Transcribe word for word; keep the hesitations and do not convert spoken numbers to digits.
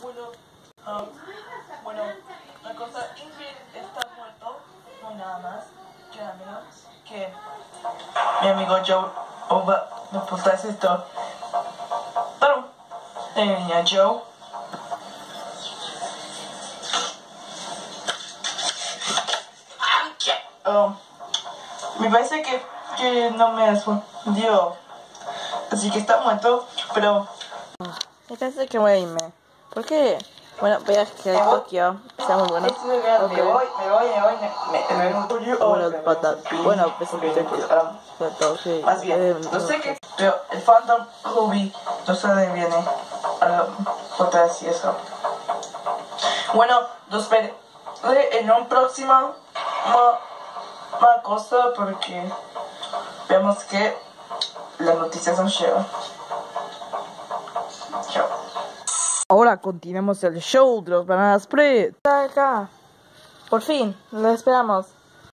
Bueno, um, bueno, la cosa, Ingrid está muerto, no hay nada más, que nada menos que mi amigo Joe Oba, no pues esto. Pero, la niña Joe. Um, me parece que, que no me respondió, así que está muerto, pero... Me parece que voy a irme. ¿Por qué? Bueno, voy a que Tokio está muy bueno. Okay. Me voy, me voy, me voy, me, me, me voy. Bueno, patas. Bueno, pues okay. um, Tokio. Más bien, Eh, no sé qué, pero el Phantom Ruby no sé de viene a la otra y eso. Bueno, nos veré en un próximo una cosa porque vemos que las noticias nos llevan. Chao. Ahora continuemos el show de los Bananas Split. Acá. Por fin, lo esperamos.